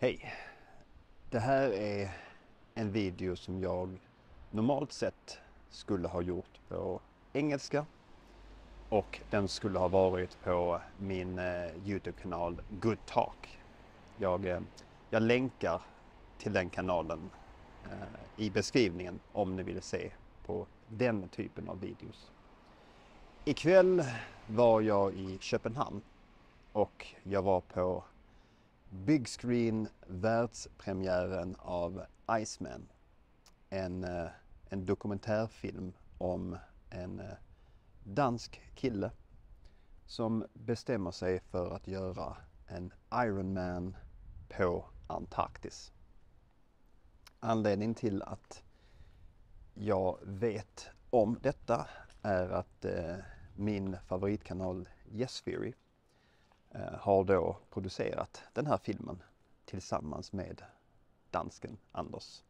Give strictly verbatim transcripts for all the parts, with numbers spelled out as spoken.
Hej! Det här är en video som jag normalt sett skulle ha gjort på engelska och den skulle ha varit på min eh, YouTube-kanal Good Talk. Jag, eh, jag länkar till den kanalen eh, i beskrivningen om ni vill se på den typen av videos. Ikväll var jag i Köpenhamn och jag var på Big Screen världspremiären av Iceman, en, en dokumentärfilm om en dansk kille som bestämmer sig för att göra en Ironman på Antarktis. Anledningen till att jag vet om detta är att eh, min favoritkanal Yes Theory har då producerat den här filmen tillsammans med dansken Anders.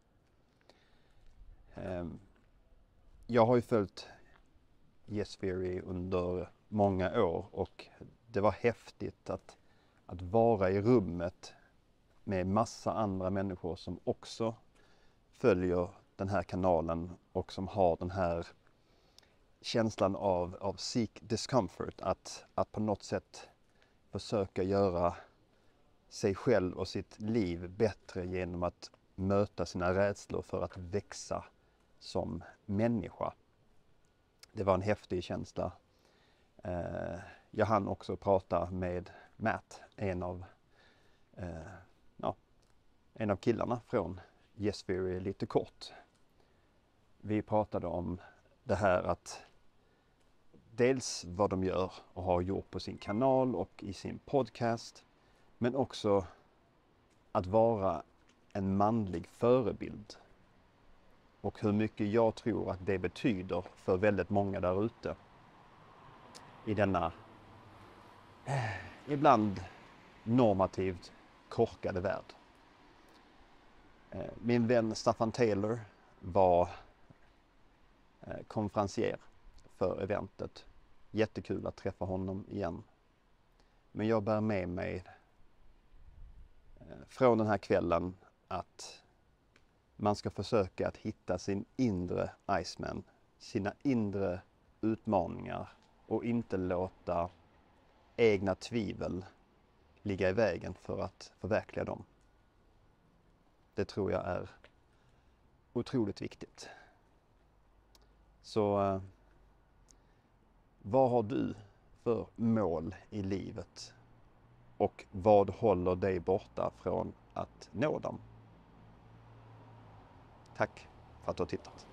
Jag har ju följt Yes Theory under många år och det var häftigt att, att vara i rummet med massa andra människor som också följer den här kanalen och som har den här känslan av, av seek discomfort, att, att på något sätt försöka göra sig själv och sitt liv bättre genom att möta sina rädslor för att växa som människa. Det var en häftig känsla. Jag hann också prata med Matt, en av, ja, en av killarna från Yes Theory, lite kort. Vi pratade om det här att dels vad de gör och har gjort på sin kanal och i sin podcast, men också att vara en manlig förebild och hur mycket jag tror att det betyder för väldigt många där ute i denna eh, ibland normativt korkade värld. Eh, min vän Staffan Taylor var eh, konferencier för eventet. Jättekul att träffa honom igen. Men jag bär med mig från den här kvällen att man ska försöka att hitta sin inre Iceman, sina inre utmaningar och inte låta egna tvivel ligga i vägen för att förverkliga dem. Det tror jag är otroligt viktigt. Så vad har du för mål i livet och vad håller dig borta från att nå dem? Tack för att du har tittat.